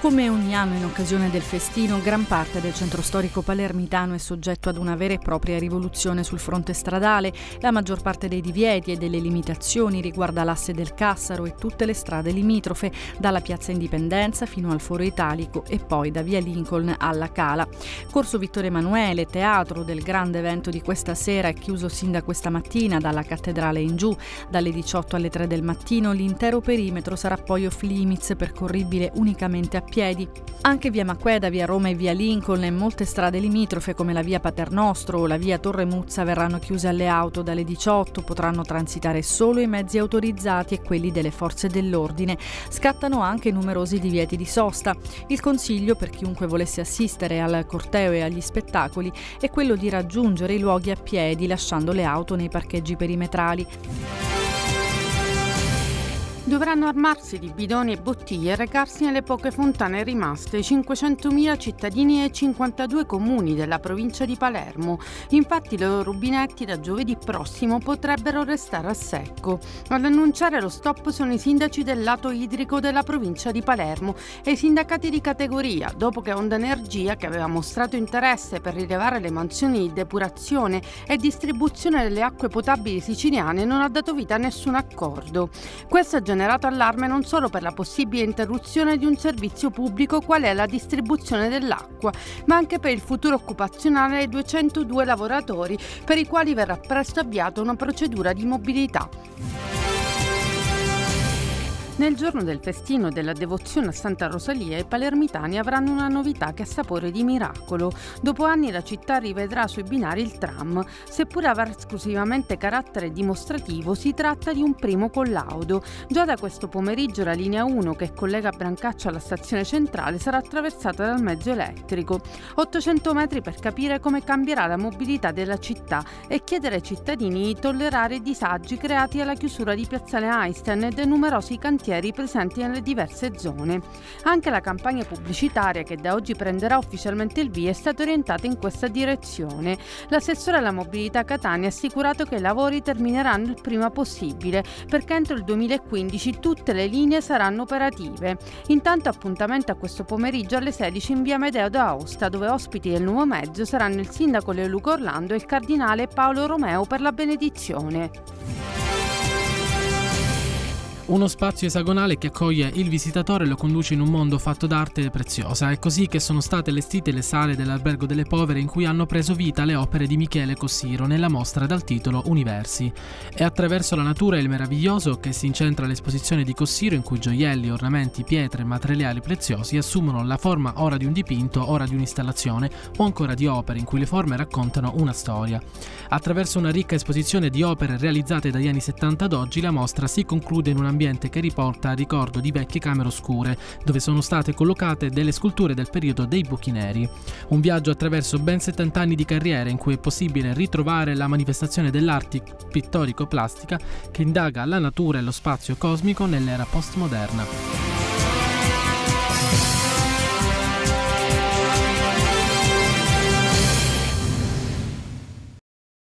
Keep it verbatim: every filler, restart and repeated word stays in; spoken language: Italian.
Come ogni anno in occasione del festino, gran parte del centro storico palermitano è soggetto ad una vera e propria rivoluzione sul fronte stradale. La maggior parte dei divieti e delle limitazioni riguarda l'asse del Cassaro e tutte le strade limitrofe, dalla Piazza Indipendenza fino al Foro Italico e poi da Via Lincoln alla Cala. Corso Vittorio Emanuele, teatro del grande evento di questa sera, è chiuso sin da questa mattina dalla cattedrale in giù. Dalle diciotto alle tre del mattino l'intero perimetro sarà poi off limits, percorribile unicamente a piedi. Anche via Maqueda, via Roma e via Lincoln e molte strade limitrofe come la via Paternostro o la via Torre Muzza verranno chiuse alle auto. Dalle diciotto potranno transitare solo i mezzi autorizzati e quelli delle forze dell'ordine. Scattano anche numerosi divieti di sosta. Il consiglio per chiunque volesse assistere al corteo e agli spettacoli è quello di raggiungere i luoghi a piedi, lasciando le auto nei parcheggi perimetrali. Dovranno armarsi di bidoni e bottiglie e recarsi nelle poche fontane rimaste, cinquecentomila cittadini e cinquantadue comuni della provincia di Palermo. Infatti i loro rubinetti da giovedì prossimo potrebbero restare a secco. Ad annunciare lo stop sono i sindaci del lato idrico della provincia di Palermo e i sindacati di categoria, dopo che Onda Energia, che aveva mostrato interesse per rilevare le mansioni di depurazione e distribuzione delle acque potabili siciliane, non ha dato vita a nessun accordo. Questa ha generato allarme non solo per la possibile interruzione di un servizio pubblico qual è la distribuzione dell'acqua, ma anche per il futuro occupazionale dei duecentodue lavoratori per i quali verrà presto avviata una procedura di mobilità. Nel giorno del festino della devozione a Santa Rosalia, i palermitani avranno una novità che ha sapore di miracolo. Dopo anni la città rivedrà sui binari il tram. Seppure avrà esclusivamente carattere dimostrativo, si tratta di un primo collaudo. Già da questo pomeriggio la linea uno, che collega Brancaccio alla stazione centrale, sarà attraversata dal mezzo elettrico. ottocento metri per capire come cambierà la mobilità della città e chiedere ai cittadini di tollerare i disagi creati alla chiusura di Piazzale Einstein e dei numerosi cantieri presenti nelle diverse zone. Anche la campagna pubblicitaria, che da oggi prenderà ufficialmente il via, è stata orientata in questa direzione. L'assessore alla mobilità Catania ha assicurato che i lavori termineranno il prima possibile, perché entro il duemilaquindici tutte le linee saranno operative. Intanto appuntamento a questo pomeriggio alle sedici in via Amedeo d'Aosta, dove ospiti del nuovo mezzo saranno il sindaco Leoluca Orlando e il cardinale Paolo Romeo per la benedizione. Uno spazio esagonale che accoglie il visitatore e lo conduce in un mondo fatto d'arte preziosa. È così che sono state allestite le sale dell'Albergo delle Povere in cui hanno preso vita le opere di Michele Cossiro nella mostra dal titolo Universi. È attraverso la natura e il meraviglioso che si incentra l'esposizione di Cossiro, in cui gioielli, ornamenti, pietre e materiali preziosi assumono la forma ora di un dipinto, ora di un'installazione o ancora di opere in cui le forme raccontano una storia. Attraverso una ricca esposizione di opere realizzate dagli anni settanta ad oggi, la mostra si conclude in un ambiente che riporta al ricordo di vecchie camere oscure, dove sono state collocate delle sculture del periodo dei Buchi Neri. Un viaggio attraverso ben settanta anni di carriera in cui è possibile ritrovare la manifestazione dell'arte pittorico-plastica che indaga la natura e lo spazio cosmico nell'era postmoderna.